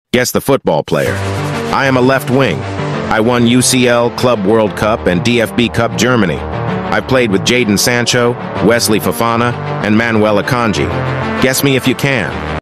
Guess the football player. I am a left wing. I won UCL, Club World Cup, and DFB Cup Germany. I've played with Jadon Sancho, Wesley Fofana, and Manuel Akanji. Guess me if you can.